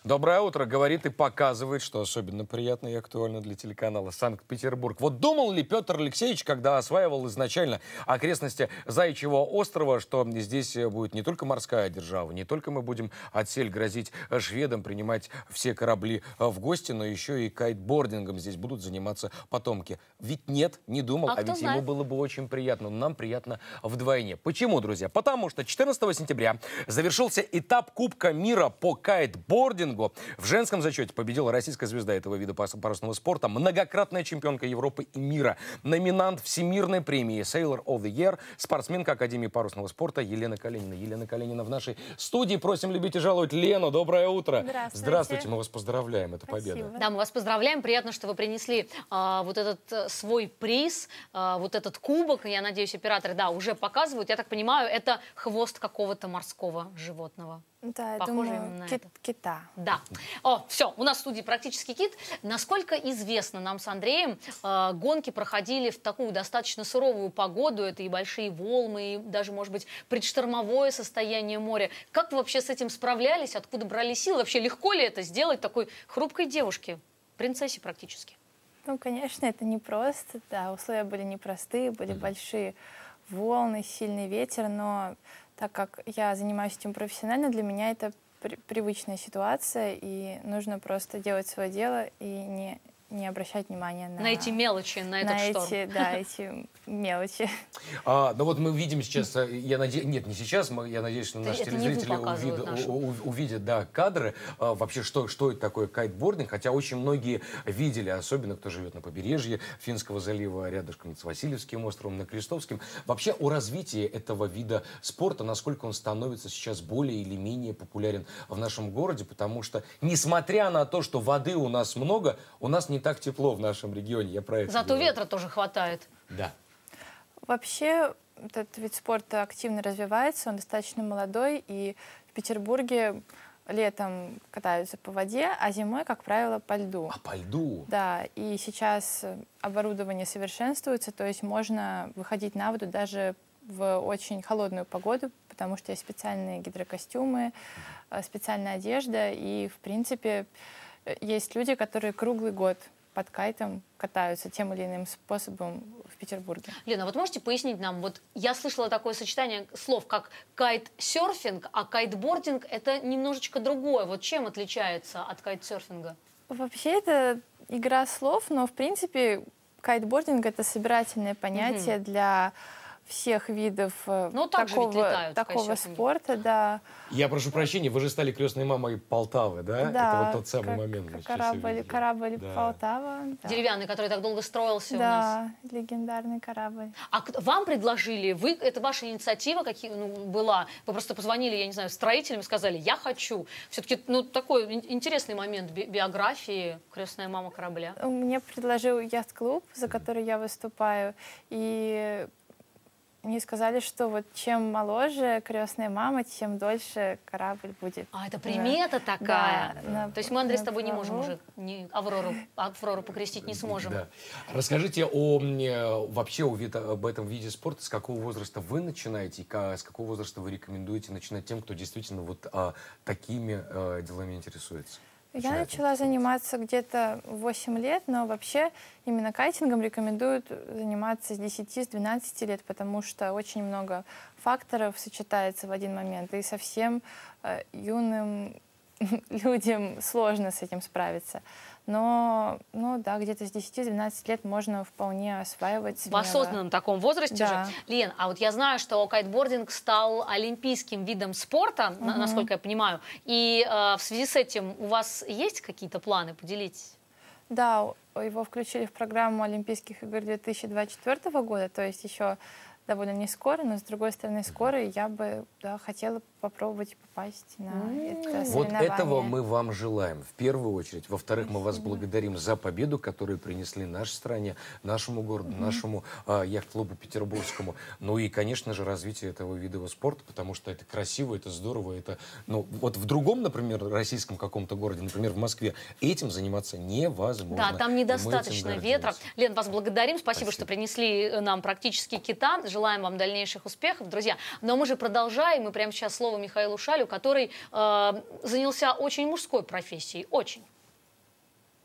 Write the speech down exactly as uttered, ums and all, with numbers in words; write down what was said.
Доброе утро, говорит и показывает, что особенно приятно и актуально для телеканала Санкт-Петербург. Вот думал ли Петр Алексеевич, когда осваивал изначально окрестности Заячьего острова, что здесь будет не только морская держава, не только мы будем отсель грозить шведам, принимать все корабли в гости, но еще и кайтбордингом здесь будут заниматься потомки. Ведь нет, не думал, а, а ведь знает? Ему было бы очень приятно, но нам приятно вдвойне. Почему, друзья? Потому что четырнадцатого сентября завершился этап Кубка мира по кайтбордингу. В женском зачете победила российская звезда этого вида парусного спорта, многократная чемпионка Европы и мира, номинант Всемирной премии Sailor of the Year, спортсменка Академии парусного спорта Елена Калинина. Елена Калинина в нашей студии. Просим любить и жаловать Лену. Доброе утро. Здравствуйте. Здравствуйте. Мы вас поздравляем. Это Спасибо. победа. Да, мы вас поздравляем. Приятно, что вы принесли а, вот этот а, свой приз, а, вот этот кубок. Я надеюсь, операторы, да, уже показывают. Я так понимаю, это хвост какого-то морского животного. Да, я Похоже думаю, на кит, это. кита. Да. О, все, у нас в студии практически кит. Насколько известно нам с Андреем, э, гонки проходили в такую достаточно суровую погоду. Это и большие волны, и даже, может быть, предштормовое состояние моря. Как вы вообще с этим справлялись? Откуда брали силы? Вообще легко ли это сделать такой хрупкой девушке? Принцессе практически. Ну, конечно, это непросто. Да, условия были непростые, были mm-hmm. большие волны, сильный ветер, но так как я занимаюсь этим профессионально, для меня это при привычная ситуация, и нужно просто делать свое дело и не, не обращать внимания на... На эти мелочи, на этот на шторм. Эти, да, эти мелочи. А, ну вот мы видим сейчас, я надеюсь, нет, не сейчас, мы, я надеюсь, что наши это телезрители увидят, у, увидят да, кадры, а, вообще, что, что это такое кайтбординг, хотя очень многие видели, особенно кто живет на побережье Финского залива, рядышком с Васильевским островом, на Крестовском. Вообще о развитии этого вида спорта, насколько он становится сейчас более или менее популярен в нашем городе, потому что, несмотря на то, что воды у нас много, у нас не так тепло в нашем регионе, я про это Зато говорю. ветра тоже хватает. Да. Вообще, этот вид спорта активно развивается, он достаточно молодой, и в Петербурге летом катаются по воде, а зимой, как правило, по льду. А по льду? Да, и сейчас оборудование совершенствуется, то есть можно выходить на воду даже в очень холодную погоду, потому что есть специальные гидрокостюмы, специальная одежда, и, в принципе, есть люди, которые круглый год под кайтом катаются тем или иным способом в Петербурге. Лена, вот можете пояснить нам, вот я слышала такое сочетание слов, как кайтсерфинг, а кайтбординг — это немножечко другое. Вот чем отличается от кайтсерфинга? Вообще это игра слов, но в принципе кайтбординг — это собирательное понятие угу. для всех видов ну, такого, летают, такого спорта, да. Я прошу прощения, вы же стали крестной мамой Полтавы, да? Да, это вот тот самый как, момент. Как корабль, корабль да. Полтава. Да. Деревянный, который так долго строился да, у нас. Да, легендарный корабль. А вам предложили, вы, это ваша инициатива какие, ну, была? Вы просто позвонили, я не знаю, строителям и сказали, я хочу. Все-таки, ну, такой интересный момент би биографии крестная мама корабля. Мне предложил яхт-клуб, за который я выступаю, и они сказали, что вот чем моложе крестная мама, тем дольше корабль будет. А, это примета да. такая. Да, на, То есть мы, Андрей, с тобой праву. не можем уже не, Аврору, Аврору покрестить не сможем. Да. Расскажите о, вообще о вид, об этом виде спорта. С какого возраста вы начинаете, и с какого возраста вы рекомендуете начинать тем, кто действительно вот а, такими а, делами интересуется? Я начала заниматься где-то в восемь лет, но вообще именно кайтингом рекомендуют заниматься с десяти-двенадцати лет, потому что очень много факторов сочетается в один момент, и совсем э, юным людям сложно с этим справиться. Но, ну да, где-то с десяти-двенадцати лет можно вполне осваивать смело. В осознанном таком возрасте да. же. Лен, а вот я знаю, что кайтбординг стал олимпийским видом спорта, угу. насколько я понимаю. И э, в связи с этим у вас есть какие-то планы? Поделитесь. Да, его включили в программу Олимпийских игр две тысячи двадцать четвёртого года, то есть еще довольно не скоро, но с другой стороны скоро, и я бы да, хотела попробовать попасть на mm. это соревнование. Вот этого мы вам желаем, в первую очередь. Во-вторых, мы вас благодарим за победу, которую принесли нашей стране, нашему городу, mm-hmm. нашему а, яхт-клубу петербургскому. Ну и, конечно же, развитие этого вида спорта, потому что это красиво, это здорово. Это, ну, вот в другом, например, российском каком-то городе, например, в Москве, этим заниматься невозможно. Да, там недостаточно ветра. Лен, вас благодарим. Спасибо, Спасибо, что принесли нам практически кита. желаем вам дальнейших успехов, друзья. Но мы же продолжаем, и прямо сейчас слово Михаилу Шалю, который э, занялся очень мужской профессией, очень.